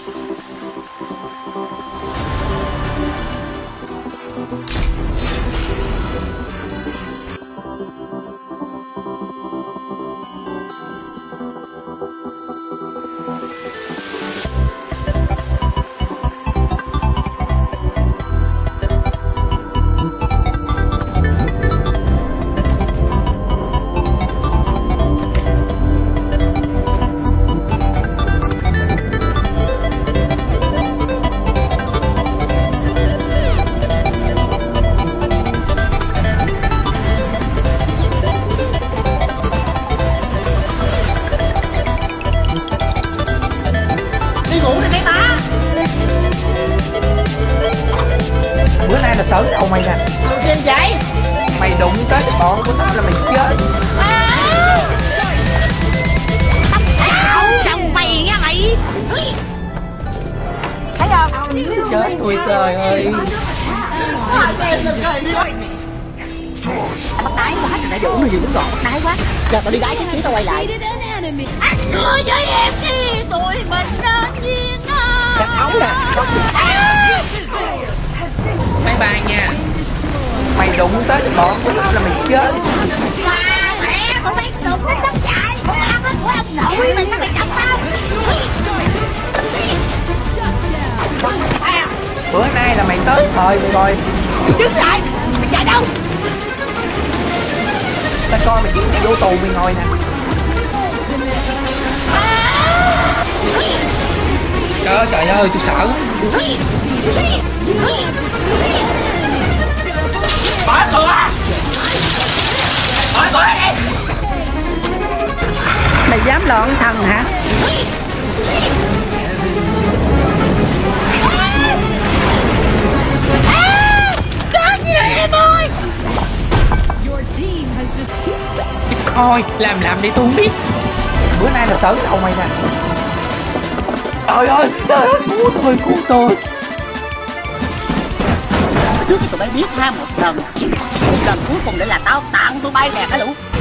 Bữa nay là tới đầu mày nè. Gì vậy? Mày đụng tới cái bọn của tao là mày chết. Chồng mày nha mày. Thấy không? Chết tôi trời ơi. Bắt đáy quá, đã dụ nó dữ rồi, bắt đáy quá. Giờ tao đi đáy chứ tao quay lại. Anh nói với em đi, tụi mình nên duyên đó. Cắt ống nè. Bye bye nha. Mày đụng tới cái bọn của tao là mày chết. Mà mẹ, tụi mày đụng nó chắc chạy. Làm nó của ông nội mày sao mày chọc tao? Bữa nay là mày tới thời mày rồi. Đứng lại, mày chạy đâu? Tao coi mày chuyển vô tù mày ngồi nè. Trời ơi tôi sợ. Mở cửa! Mở cửa đi! Mày dám loạn thần hả? Chết gì đây em ơi! Thôi làm đi tôi không biết. Bữa nay là tới đầu mày nè. Trời ơi cứu tôi. Trước tụi bay biết ha, một lần cuối cùng để là tao tặng tụi bay nè hả Lũ.